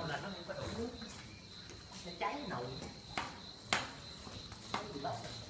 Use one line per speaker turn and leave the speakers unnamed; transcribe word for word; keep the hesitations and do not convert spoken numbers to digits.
lâu là nó không có đủ nước, nó cháy nồi. Cái gì đó.